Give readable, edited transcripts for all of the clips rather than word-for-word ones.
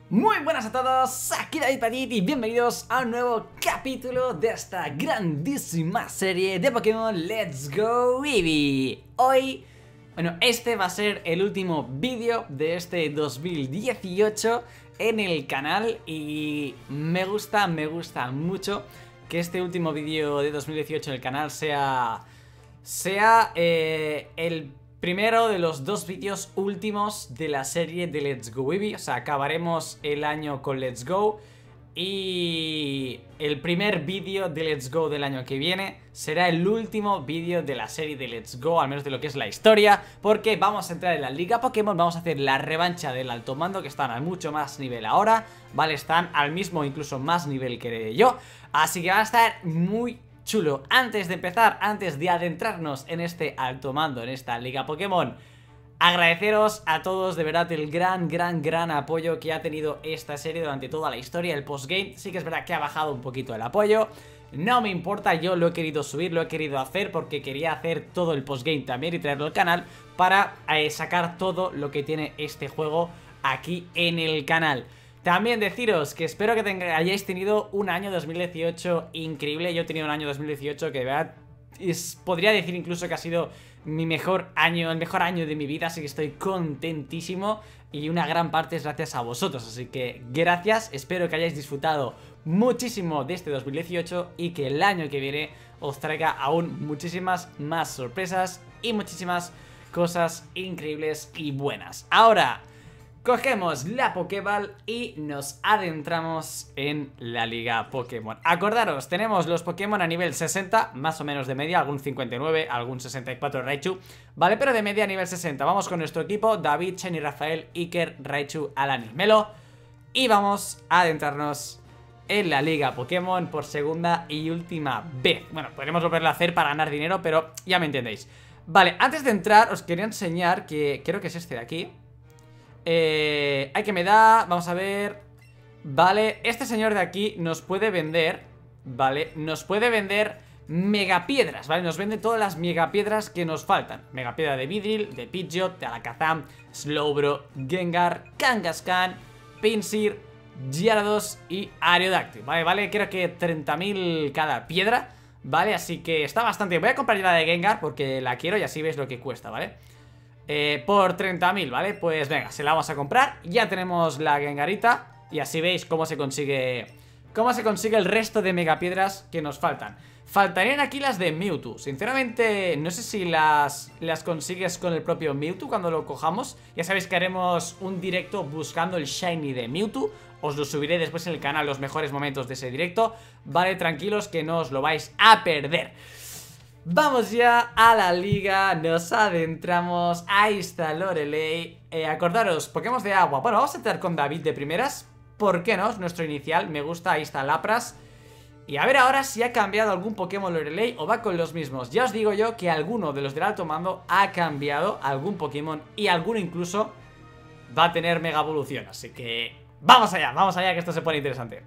Muy buenas a todos, aquí David Petit y bienvenidos a un nuevo capítulo de esta grandísima serie de Pokémon Let's Go Eevee. Hoy, este va a ser el último vídeo de este 2018 en el canal y me gusta mucho que este último vídeo de 2018 en el canal sea el primero de los dos vídeos últimos de la serie de Let's Go Eevee. O sea, acabaremos el año con Let's Go y el primer vídeo de Let's Go del año que viene será el último vídeo de la serie de Let's Go, al menos de lo que es la historia, porque vamos a entrar en la Liga Pokémon, vamos a hacer la revancha del Alto Mando, que están a mucho más nivel ahora, ¿vale? Están al mismo, incluso más nivel que yo, así que va a estar muy chulo. Antes de empezar, antes de adentrarnos en este Alto Mando, en esta Liga Pokémon, agradeceros a todos de verdad el gran apoyo que ha tenido esta serie durante toda la historia. El postgame sí que es verdad que ha bajado un poquito el apoyo, no me importa, yo lo he querido subir, lo he querido hacer porque quería hacer todo el postgame también y traerlo al canal para sacar todo lo que tiene este juego aquí en el canal. También deciros que espero que hayáis tenido un año 2018 increíble. Yo he tenido un año 2018 que de verdad podría decir incluso que ha sido mi mejor año, el mejor año de mi vida, así que estoy contentísimo y una gran parte es gracias a vosotros, así que gracias, espero que hayáis disfrutado muchísimo de este 2018 y que el año que viene os traiga aún muchísimas más sorpresas y muchísimas cosas increíbles y buenas. Ahora cogemos la Pokéball y nos adentramos en la Liga Pokémon. Acordaros, tenemos los Pokémon a nivel 60, más o menos de media, algún 59, algún 64 Raichu, ¿vale? Pero de media a nivel 60. Vamos con nuestro equipo, David, Shiny, Rafael, Iker, Raichu, Alani, Melo. Y vamos a adentrarnos en la Liga Pokémon por segunda y última vez. Bueno, podremos volverlo a hacer para ganar dinero, pero ya me entendéis. Vale, antes de entrar os quería enseñar que creo que es este de aquí. Hay que me da, vamos a ver. Vale, este señor de aquí nos puede vender, ¿vale? Nos puede vender megapiedras, ¿vale? Nos vende todas las megapiedras que nos faltan. Megapiedra de Vidril, de Pidgeot, de Alakazam, Slowbro, Gengar, Kangaskhan, Pinsir, Gyarados y Aerodactyl, ¿vale? Creo que 30.000 cada piedra, ¿vale? Así que está bastante. Voy a comprar ya la de Gengar porque la quiero y así veis lo que cuesta, ¿vale? Por 30.000, ¿vale? Pues venga, se la vamos a comprar. Ya tenemos la Gengarita y así veis cómo se consigue el resto de megapiedras que nos faltan. Faltarían aquí las de Mewtwo. Sinceramente, no sé si las consigues con el propio Mewtwo cuando lo cojamos. Ya sabéis que haremos un directo buscando el Shiny de Mewtwo. Os lo subiré después en el canal, los mejores momentos de ese directo. Vale, tranquilos que no os lo vais a perder. Vamos ya a la liga, nos adentramos, ahí está Lorelei. Acordaros, Pokémon de agua. Bueno, vamos a entrar con David de primeras. ¿Por qué no? Es nuestro inicial, me gusta, ahí está Lapras. Y a ver ahora si ha cambiado algún Pokémon Lorelei o va con los mismos. Ya os digo yo que alguno de los del Alto Mando ha cambiado algún Pokémon y alguno incluso va a tener Mega Evolución. Así que vamos allá que esto se pone interesante.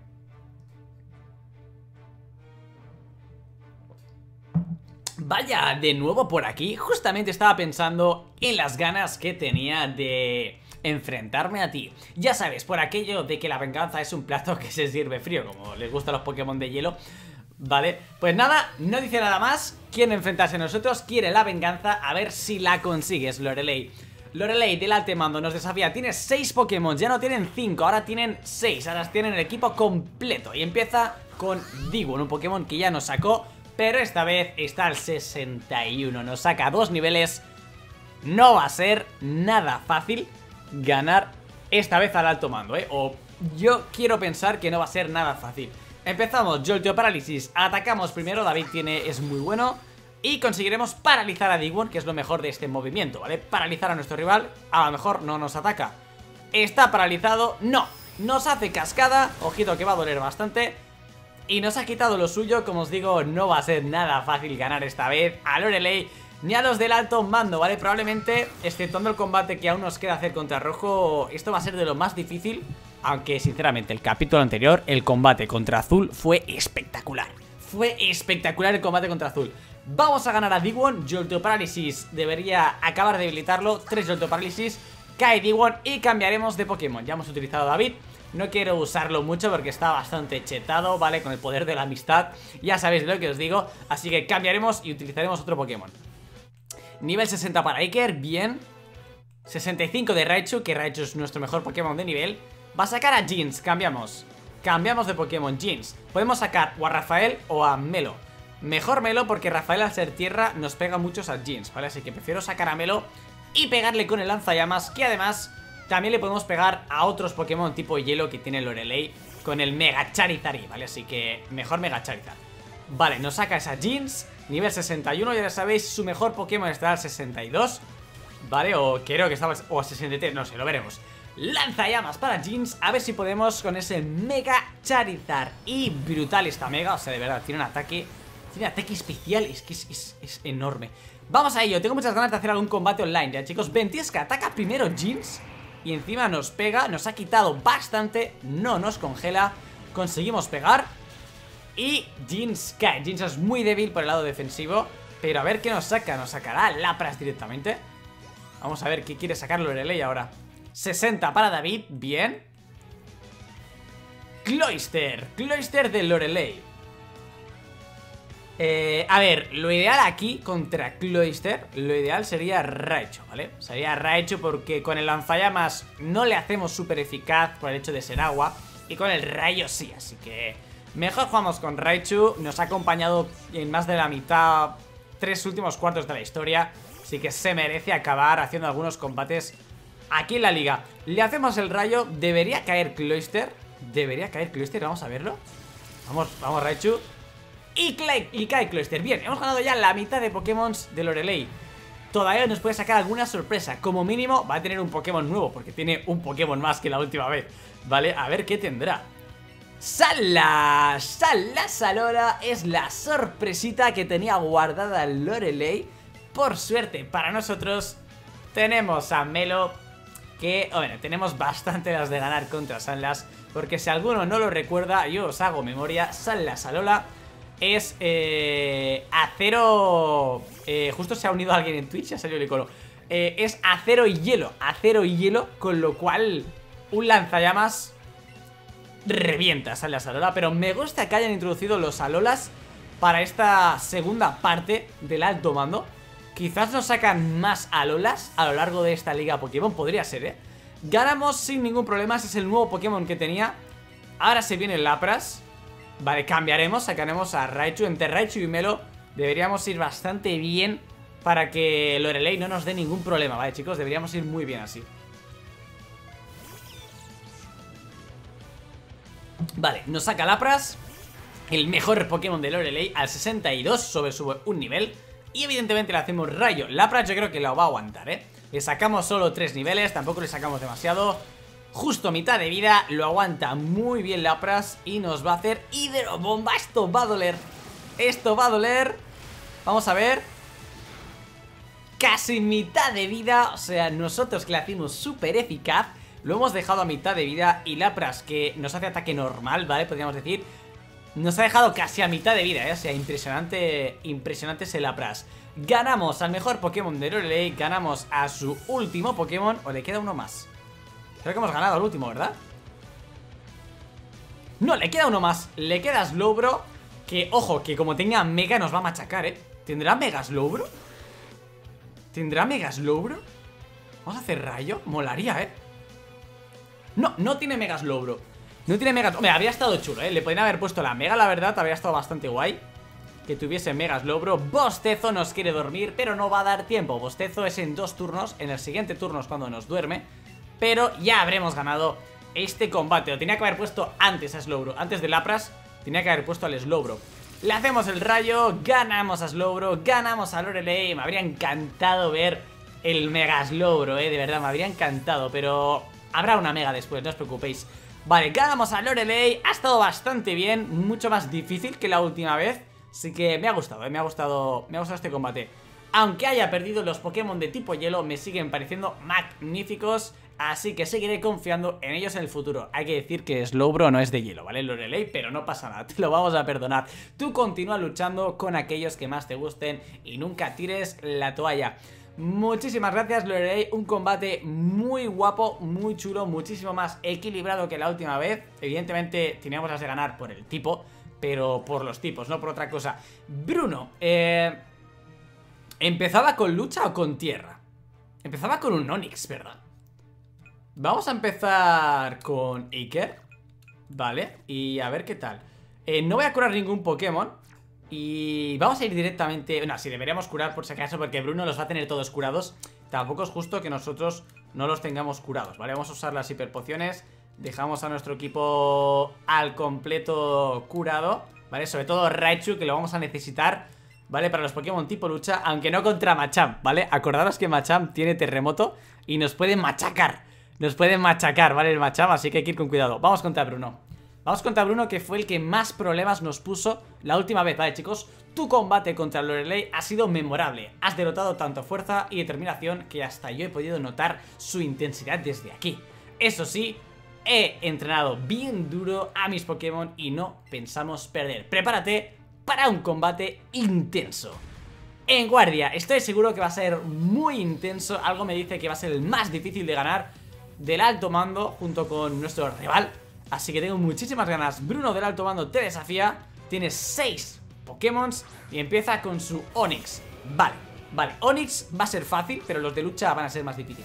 Vaya, de nuevo por aquí. Justamente estaba pensando en las ganas que tenía de enfrentarme a ti. Ya sabes, por aquello de que la venganza es un plato que se sirve frío, como les gustan los Pokémon de hielo. Vale, pues nada, no dice nada más. Quiere enfrentarse a nosotros, quiere la venganza. A ver si la consigues, Lorelei. Lorelei del Alto Mando nos desafía. Tienes 6 Pokémon, ya no tienen 5, ahora tienen 6. Ahora tienen el equipo completo. Y empieza con Digimon, un Pokémon que ya nos sacó, pero esta vez está al 61, nos saca 2 niveles. No va a ser nada fácil ganar esta vez al Alto Mando, o yo quiero pensar que no va a ser nada fácil. Empezamos, Jolteo Parálisis, atacamos primero, David es muy bueno. Y conseguiremos paralizar a Digimon, que es lo mejor de este movimiento, ¿vale? Paralizar a nuestro rival, a lo mejor no nos ataca. Está paralizado, no, nos hace cascada, ojito que va a doler bastante. Y nos ha quitado lo suyo, como os digo, no va a ser nada fácil ganar esta vez a Lorelei ni a los del Alto Mando, ¿vale? Probablemente, exceptuando el combate que aún nos queda hacer contra Rojo, esto va a ser de lo más difícil. Aunque, sinceramente, el capítulo anterior, el combate contra Azul fue espectacular. Fue espectacular el combate contra Azul. Vamos a ganar a Digimon, Jolteo Parálisis debería acabar de debilitarlo, 3 Jolteo Parálisis. Kai-D1 y cambiaremos de Pokémon. Ya hemos utilizado a David. No quiero usarlo mucho porque está bastante chetado, ¿vale? Con el poder de la amistad. Ya sabéis lo que os digo. Así que cambiaremos y utilizaremos otro Pokémon. Nivel 60 para Iker, bien. 65 de Raichu, que Raichu es nuestro mejor Pokémon de nivel. Va a sacar a Jeans, cambiamos. Cambiamos de Pokémon, Jeans. Podemos sacar o a Rafael o a Melo. Mejor Melo porque Rafael al ser tierra nos pega muchos a Jeans, ¿vale? Así que prefiero sacar a Melo y pegarle con el lanzallamas, que además también le podemos pegar a otros Pokémon tipo hielo que tiene Lorelei con el Mega Charizard, ¿vale? Así que mejor Mega Charizard. Vale, nos saca esa Jeans, nivel 61, ya sabéis, su mejor Pokémon está al 62, ¿vale? O creo que estaba o a 63, no sé, lo veremos. Lanzallamas para Jeans, a ver si podemos con ese Mega Charizard. Y brutal esta Mega, o sea, de verdad, tiene ataque especial, es que es enorme. Vamos a ello, tengo muchas ganas de hacer algún combate online, ya chicos. Ventisca ataca primero Jeans y encima nos pega, nos ha quitado bastante, no nos congela, conseguimos pegar. Y Jeans cae, Jeans es muy débil por el lado defensivo, pero a ver qué nos saca, nos sacará Lapras directamente. Vamos a ver qué quiere sacar Lorelei ahora. 60 para David, bien. Cloyster de Lorelei. A ver, lo ideal aquí contra Cloyster, lo ideal sería Raichu, ¿vale? Sería Raichu porque con el lanzallamas no le hacemos súper eficaz por el hecho de ser agua, y con el rayo sí, así que mejor jugamos con Raichu. Nos ha acompañado en más de la mitad, 3 últimos cuartos de la historia, así que se merece acabar haciendo algunos combates aquí en la liga. Le hacemos el rayo, debería caer Cloyster, vamos a verlo. Vamos Raichu. Y cae Cloyster. Bien, hemos ganado ya la mitad de Pokémon de Lorelei. Todavía nos puede sacar alguna sorpresa. Como mínimo va a tener un Pokémon nuevo, porque tiene un Pokémon más que la última vez, ¿vale? A ver qué tendrá. Salora es la sorpresita que tenía guardada Lorelei. Por suerte para nosotros tenemos a Melo, que, bueno, tenemos bastante las de ganar contra Salas, porque si alguno no lo recuerda, yo os hago memoria. Salola es acero. Justo se ha unido alguien en Twitch, ya salió el icono. Es acero y hielo, con lo cual un lanzallamas revienta a Salola. Pero me gusta que hayan introducido los Alolas para esta segunda parte del alto mando. Quizás nos sacan más Alolas a lo largo de esta liga Pokémon, podría ser, Ganamos sin ningún problema, ese es el nuevo Pokémon que tenía. Ahora se viene el Lapras. Vale, cambiaremos, sacaremos a Raichu. Entre Raichu y Melo deberíamos ir bastante bien para que Lorelei no nos dé ningún problema, ¿vale, chicos? Deberíamos ir muy bien así. Vale, nos saca Lapras, el mejor Pokémon de Lorelei, al 62, sube un nivel. Y evidentemente le hacemos rayo. Lapras yo creo que lo va a aguantar, Le sacamos solo 3 niveles, tampoco le sacamos demasiado. Justo mitad de vida, lo aguanta muy bien Lapras y nos va a hacer hidrobomba. Esto va a doler. Vamos a ver. Casi mitad de vida, o sea, nosotros que le hacemos súper eficaz, lo hemos dejado a mitad de vida. Y Lapras, que nos hace ataque normal, ¿vale? Podríamos decir, nos ha dejado casi a mitad de vida, O sea, impresionante ese Lapras. Ganamos al mejor Pokémon de Lorelei, ganamos a su último Pokémon, o le queda uno más. Creo que hemos ganado al último, ¿verdad? No, le queda uno más. Le queda Slowbro, que, ojo, que como tenga Mega nos va a machacar, ¿Tendrá Mega Slowbro? Vamos a hacer rayo, molaría, No, no tiene Mega Slowbro. No tiene Mega... Hombre, habría estado chulo, Le podrían haber puesto la Mega, la verdad. Habría estado bastante guay que tuviese Mega Slowbro. Bostezo nos quiere dormir, pero no va a dar tiempo. Bostezo es en 2 turnos. En el siguiente turno es cuando nos duerme. Pero ya habremos ganado este combate. Lo tenía que haber puesto antes a Slowbro. Antes de Lapras tenía que haber puesto al Slowbro. Le hacemos el rayo, ganamos a Slowbro, ganamos a Lorelei. Me habría encantado ver el Mega Slowbro, de verdad, me habría encantado. Pero habrá una Mega después, no os preocupéis. Vale, ganamos a Lorelei, ha estado bastante bien, mucho más difícil que la última vez. Así que me ha gustado, me ha gustado este combate. Aunque haya perdido, los Pokémon de tipo hielo me siguen pareciendo magníficos. Así que seguiré confiando en ellos en el futuro. Hay que decir que Slowbro no es de hielo, ¿vale? Lorelei, pero no pasa nada, te lo vamos a perdonar. Tú continúa luchando con aquellos que más te gusten y nunca tires la toalla. Muchísimas gracias, Lorelei. Un combate muy guapo, muy chulo, muchísimo más equilibrado que la última vez. Evidentemente teníamos las de ganar por el tipo, pero por los tipos, no por otra cosa. Bruno, ¿empezaba con lucha o con tierra? Empezaba con un Onix, ¿verdad? Vamos a empezar con Iker. Vale, y a ver qué tal. No voy a curar ningún Pokémon. Y vamos a ir directamente... No, sí, deberíamos curar por si acaso, porque Bruno los va a tener todos curados. Tampoco es justo que nosotros no los tengamos curados, ¿vale? Vamos a usar las hiperpociones. Dejamos a nuestro equipo al completo curado, ¿vale? Sobre todo Raichu, que lo vamos a necesitar, ¿vale? Para los Pokémon tipo lucha, aunque no contra Machamp, ¿vale? Acordaros que Machamp tiene terremoto y nos pueden machacar. Nos pueden machacar, ¿vale? El Machamp, así que hay que ir con cuidado. Vamos contra Bruno. Vamos contra Bruno, que fue el que más problemas nos puso la última vez, ¿vale, chicos? Tu combate contra Lorelei ha sido memorable. Has derrotado tanto fuerza y determinación que hasta yo he podido notar su intensidad desde aquí. Eso sí, he entrenado bien duro a mis Pokémon y no pensamos perder. Prepárate para un combate intenso. En guardia, estoy seguro que va a ser muy intenso. Algo me dice que va a ser el más difícil de ganar del alto mando junto con nuestro rival. Así que tengo muchísimas ganas. Bruno del alto mando te desafía. Tienes 6 Pokémon y empieza con su Onix. Vale, vale, Onix va a ser fácil, pero los de lucha van a ser más difíciles.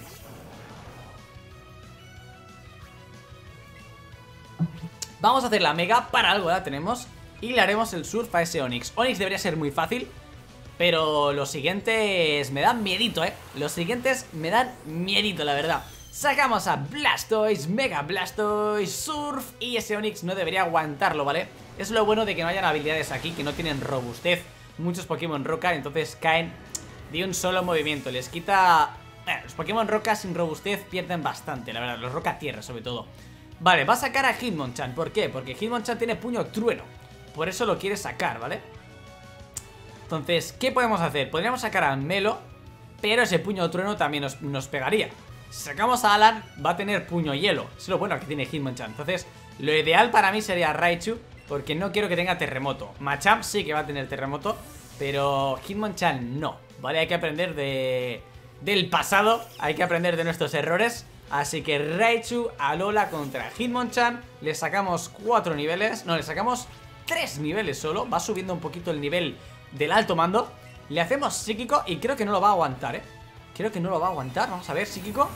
Vamos a hacer la Mega, para algo la tenemos. Y le haremos el Surf a ese Onix. Onix debería ser muy fácil, pero los siguientes me dan miedito, Los siguientes me dan miedito, la verdad. Sacamos a Blastoise, Mega Blastoise, Surf. Y ese Onix no debería aguantarlo, ¿vale? Es lo bueno de que no hayan habilidades aquí que no tienen robustez. Muchos Pokémon Roca, entonces caen de un solo movimiento. Les quita... los Pokémon Roca sin robustez pierden bastante, la verdad. Los Roca Tierra, sobre todo. Vale, va a sacar a Hitmonchan. ¿Por qué? Porque Hitmonchan tiene puño trueno. Por eso lo quiere sacar, ¿vale? Entonces, ¿qué podemos hacer? Podríamos sacar a Melo, pero ese puño trueno también nos pegaría. Si sacamos a Alan, va a tener puño hielo. Es lo bueno que tiene Hitmonchan. Entonces, lo ideal para mí sería Raichu, porque no quiero que tenga terremoto. Machamp sí que va a tener terremoto, pero Hitmonchan no, ¿vale? Hay que aprender del pasado, hay que aprender de nuestros errores. Así que Raichu, Alola contra Hitmonchan. Le sacamos 4 niveles. No, le sacamos 3 niveles solo. Va subiendo un poquito el nivel del alto mando. Le hacemos psíquico y creo que no lo va a aguantar, Creo que no lo va a aguantar. Vamos a ver, psíquico.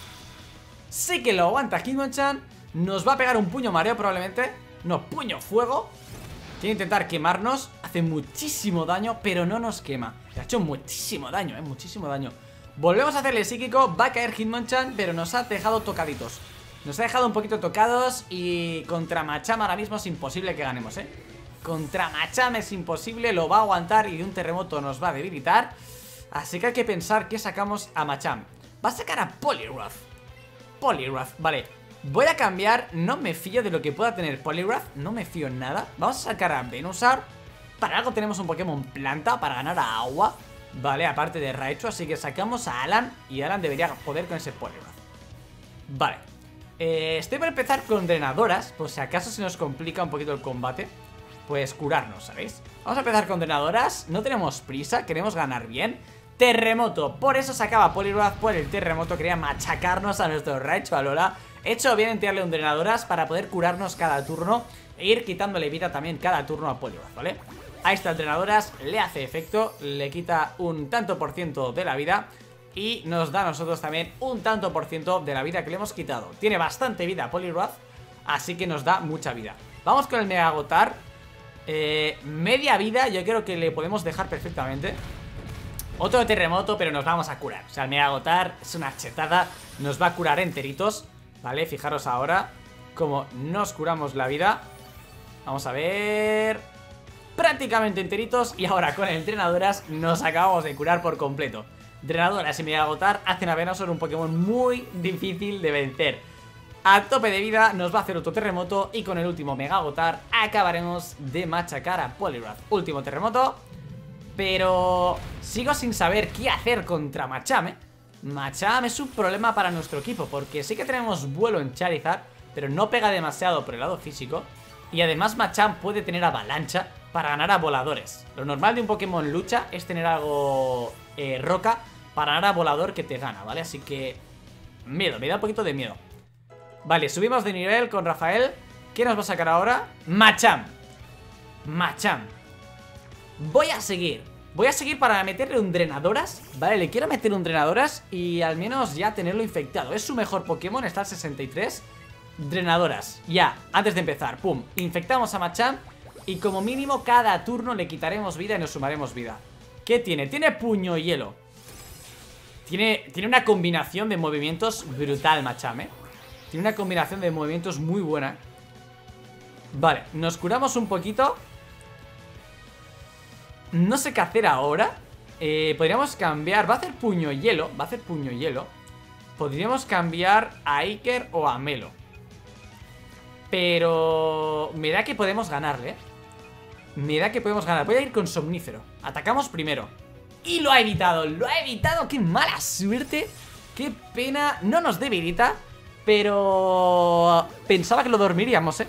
Sí que lo aguanta Hitmonchan. Nos va a pegar un puño mareo probablemente. No, puño fuego. Quiere intentar quemarnos. Hace muchísimo daño, pero no nos quema. Le ha hecho muchísimo daño, muchísimo daño. Volvemos a hacerle psíquico. Va a caer Hitmonchan, pero nos ha dejado tocaditos. Nos ha dejado un poquito tocados. Y contra Machamp ahora mismo es imposible que ganemos, Contra Machamp es imposible. Lo va a aguantar y de un terremoto nos va a debilitar. Así que hay que pensar que sacamos a Machamp. Va a sacar a Poliwrath. Poliwrath, vale. Voy a cambiar, no me fío de lo que pueda tener Poliwrath. No me fío en nada. Vamos a sacar a Venusaur. Para algo tenemos un Pokémon planta para ganar a agua, vale, aparte de Raichu. Así que sacamos a Alan. Y Alan debería poder con ese Poliwrath. Vale, estoy por empezar con drenadoras. Por si acaso se nos complica un poquito el combate, pues curarnos, ¿sabéis? Vamos a empezar con drenadoras. No tenemos prisa, queremos ganar bien. Terremoto, por eso sacaba Poliwrath. Por el terremoto quería machacarnos a nuestro Raichu, Alola. He hecho bien en tirarle un drenadoras para poder curarnos cada turno e ir quitándole vida también cada turno a Poliwrath, ¿vale? Ahí está el drenadoras, le hace efecto, le quita un tanto por ciento de la vida y nos da a nosotros también un tanto por ciento de la vida que le hemos quitado. Tiene bastante vida Poliwrath, así que nos da mucha vida. Vamos con el Mega Agotar. Media vida yo creo que le podemos dejar perfectamente. Otro terremoto, pero nos vamos a curar. O sea, el Mega Agotar es una chetada. Nos va a curar enteritos, ¿vale? Fijaros ahora cómo nos curamos la vida. Vamos a ver... prácticamente enteritos. Y ahora con el Drenadoras nos acabamos de curar por completo. Drenadoras y Mega Agotar hacen a Venusaur un Pokémon muy difícil de vencer. A tope de vida nos va a hacer otro terremoto. Y con el último Mega Agotar acabaremos de machacar a Poliwrath. Último terremoto. Pero sigo sin saber qué hacer contra Machamp, Machamp es un problema para nuestro equipo, porque sí que tenemos vuelo en Charizard, pero no pega demasiado por el lado físico. Y además Machamp puede tener avalancha para ganar a voladores. Lo normal de un Pokémon lucha es tener algo roca para ganar a volador que te gana, ¿vale? Así que miedo, me da un poquito de miedo. Vale, subimos de nivel con Rafael. ¿Qué nos va a sacar ahora? Machamp. Machamp. Voy a seguir para meterle un drenadoras. Vale, le quiero meter un drenadoras y al menos ya tenerlo infectado. Es su mejor Pokémon, está al 63. Drenadoras, ya, antes de empezar. Pum, infectamos a Machamp. Y como mínimo cada turno le quitaremos vida y nos sumaremos vida. ¿Qué tiene? Tiene puño hielo. Tiene una combinación de movimientos brutal, Machamp, Tiene una combinación de movimientos muy buena. Vale, nos curamos un poquito. No sé qué hacer ahora. Podríamos cambiar. Va a hacer puño hielo. Podríamos cambiar a Iker o a Melo. Pero me da que podemos ganarle. Voy a ir con Somnífero. Atacamos primero. Y lo ha evitado. Qué mala suerte. Qué pena. No nos debilita. Pero pensaba que lo dormiríamos,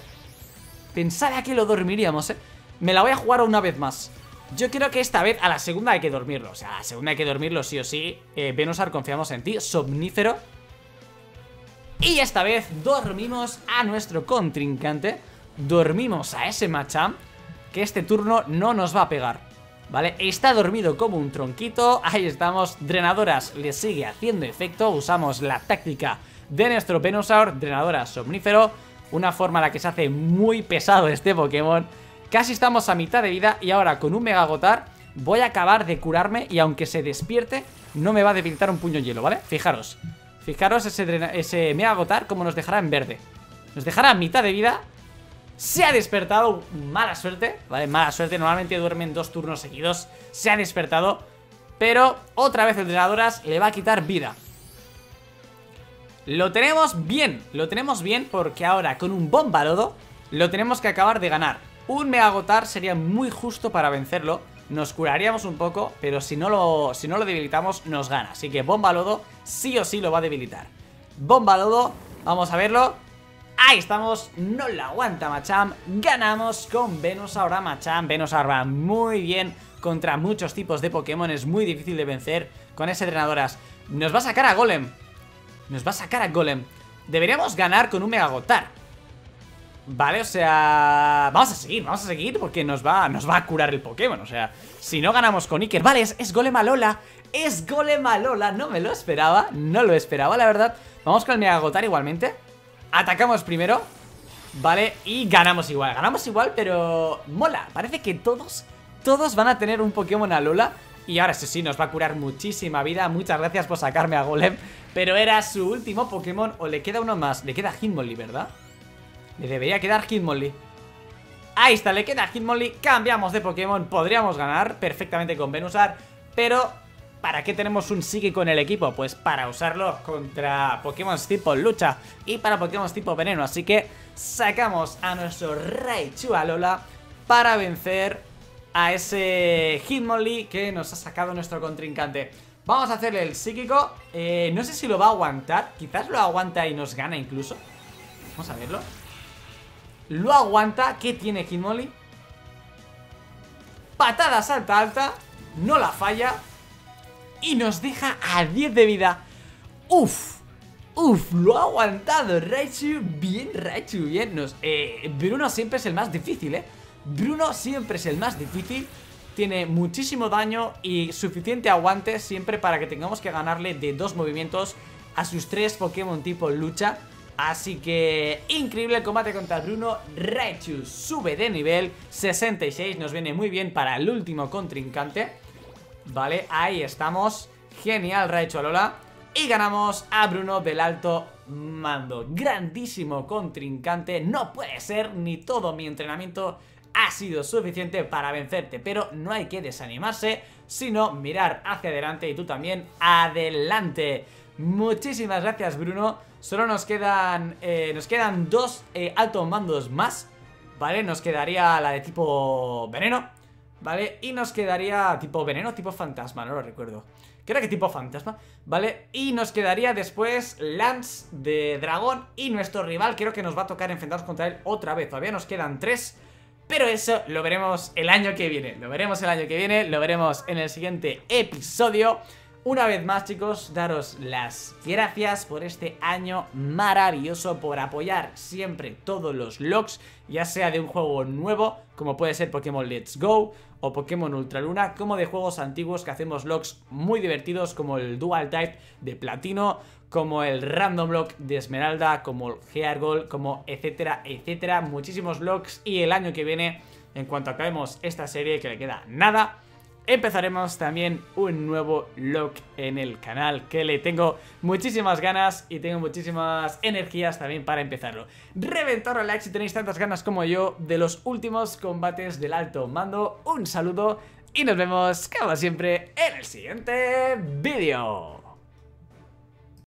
Me la voy a jugar una vez más. Yo creo que esta vez a la segunda hay que dormirlo. O sea, a la segunda hay que dormirlo sí o sí. Venusaur, confiamos en ti. Somnífero. Y esta vez dormimos a nuestro contrincante. Dormimos a ese Machamp, que este turno no nos va a pegar. ¿Vale? Está dormido como un tronquito. Ahí estamos. Drenadoras le sigue haciendo efecto. Usamos la táctica de nuestro Venusaur. Drenadoras Somnífero. Una forma en la que se hace muy pesado este Pokémon. Casi estamos a mitad de vida. Y ahora con un Mega Gotar voy a acabar de curarme. Y aunque se despierte, no me va a debilitar un puño hielo, ¿vale? Fijaros ese Mega Gotar como nos dejará en verde. Nos dejará a mitad de vida. Se ha despertado, mala suerte, ¿vale? Mala suerte, normalmente duermen 2 turnos seguidos. Se ha despertado, pero otra vez el Drenadoras le va a quitar vida. Lo tenemos bien porque ahora con un Bombalodo lo tenemos que acabar de ganar. Un Mega Gotar sería muy justo para vencerlo. Nos curaríamos un poco, pero si no lo debilitamos nos gana. Así que Bombalodo sí o sí lo va a debilitar. Bombalodo, vamos a verlo. Ahí estamos, no la aguanta Machamp. Ganamos con Venusaur a Machamp. Venusaur va muy bien contra muchos tipos de Pokémon. Es muy difícil de vencer con ese Drenadoras. Nos va a sacar a Golem. Deberíamos ganar con un Mega Gotar. Vale, o sea... Vamos a seguir porque nos va a curar el Pokémon. O sea, si no ganamos con Iker. Vale, es Golem Alola. No me lo esperaba. No lo esperaba, la verdad. Vamos con el Mega Gotar igualmente. Atacamos primero, vale, y ganamos igual, pero mola, parece que todos van a tener un Pokémon Alola. Y ahora sí, nos va a curar muchísima vida. Muchas gracias por sacarme a Golem. Pero era su último Pokémon, o le queda uno más. Le queda Hitmonlee, ¿verdad? Le debería quedar Hitmonlee. Ahí está, le queda Hitmonlee. Cambiamos de Pokémon, podríamos ganar perfectamente con Venusaur, pero... ¿para qué tenemos un psíquico en el equipo? Pues para usarlo contra Pokémon tipo lucha y para Pokémon tipo veneno. Así que sacamos a nuestro Raichu Alola para vencer a ese Hitmonlee que nos ha sacado nuestro contrincante. Vamos a hacerle el psíquico. No sé si lo va a aguantar. Quizás lo aguanta y nos gana incluso. Vamos a verlo. Lo aguanta. ¿Qué tiene Hitmonlee? Patada salta alta. No la falla. Y nos deja a 10 de vida. Uf, lo ha aguantado Raichu, bien. Bruno siempre es el más difícil, Tiene muchísimo daño y suficiente aguante siempre para que tengamos que ganarle de 2 movimientos a sus 3 Pokémon tipo lucha. Así que increíble el combate contra Bruno. Raichu sube de nivel 66, nos viene muy bien para el último contrincante. Vale, ahí estamos. Genial Raichu Alola. Y ganamos a Bruno del alto mando. Grandísimo contrincante. No puede ser, ni todo mi entrenamiento ha sido suficiente para vencerte. Pero no hay que desanimarse, sino mirar hacia adelante. Y tú también, adelante. Muchísimas gracias Bruno. Solo nos quedan 2 altos mandos más. Vale, nos quedaría la de tipo veneno. Vale, y nos quedaría tipo veneno, tipo fantasma, no lo recuerdo. Creo que tipo fantasma, vale. Y nos quedaría después Lance de dragón. Y nuestro rival creo que nos va a tocar enfrentarnos contra él otra vez. Todavía nos quedan 3, pero eso lo veremos el año que viene. Lo veremos en el siguiente episodio. Una vez más, chicos, daros las gracias por este año maravilloso, por apoyar siempre todos los logs, ya sea de un juego nuevo, como puede ser Pokémon Let's Go o Pokémon Ultraluna, como de juegos antiguos que hacemos logs muy divertidos, como el Dual Type de Platino, como el Random Log de Esmeralda, como el Gear Gold, como etcétera, etcétera. Muchísimos logs, y el año que viene, en cuanto acabemos esta serie, que le queda nada, empezaremos también un nuevo log en el canal, que le tengo muchísimas ganas y tengo muchísimas energías también para empezarlo. Reventad a like si tenéis tantas ganas como yo de los últimos combates del alto mando. Un saludo y nos vemos como siempre en el siguiente vídeo.